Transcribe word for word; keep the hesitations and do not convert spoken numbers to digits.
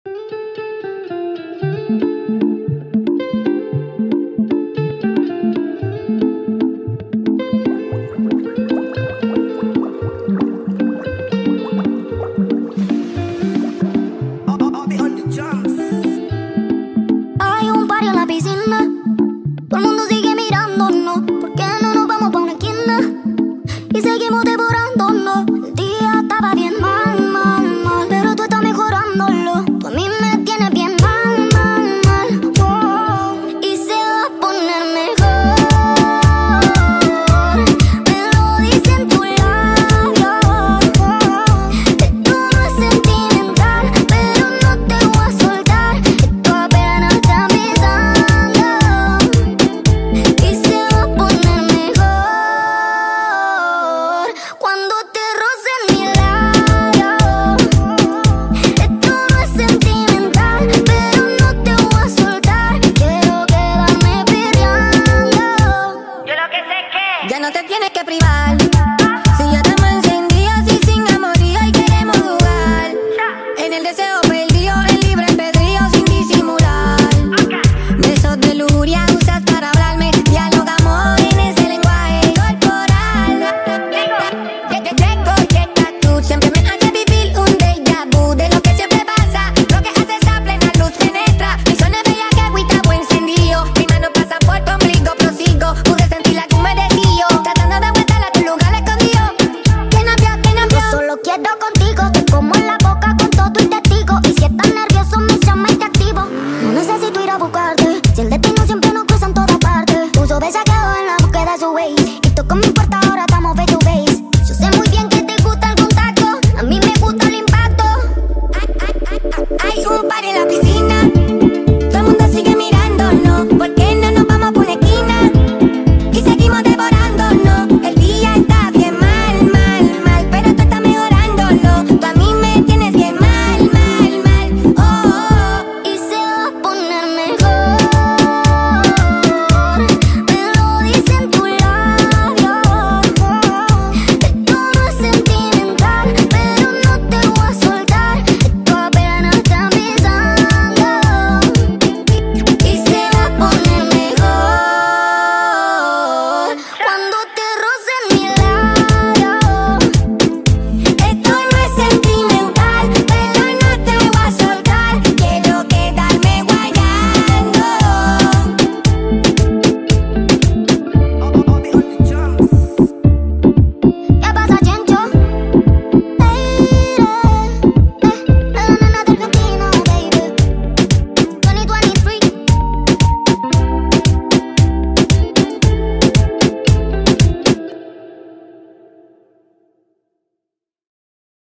O-O-Ovy On The Drums. Hay un party en la piscina, todo el mundo sigue mirándonos. ¿Por qué no nos vamos pa' una esquina y seguimos devorándonos? El día estaba bien mal, mal, mal, pero tú estás mejorándolo. Tú a mí me tienes bien mal, mal, mal, wow. Y se va a poner mejor, me lo dicen tus labios. Esto no es sentimental, pero no te voy a soltar. Esto apenas está empezando y se va a poner mejor cuando te rocen mi labio. Esto no es sentimental, pero no te voy a soltar. Quiero quedarme perreando. Yo lo que sé es que Ya no te tienes que privar. Si ya te me encendías y sin amorío y queremos jugar en el deseo perdido, en libre albedrío sin disimular. Besos de lujuria usas para hablarme, dialogamos en ese lenguaje corporal. Desde llego y estás tú, siempre me hace vivir un déjà vu de lo que siempre pasa. Lo que haces a plena luz penetra. Mi zona es bella que agüita buen encendido. Mi mano pasa por tu ombligo, prosigo. Pude sentir la que me decía, tratando de aguantar a tu lugar escondido. ¿Quién había, quién había? Yo solo quiero contigo, te como en la boca con todo y testigo. Y si estás nervioso me llama y te activo.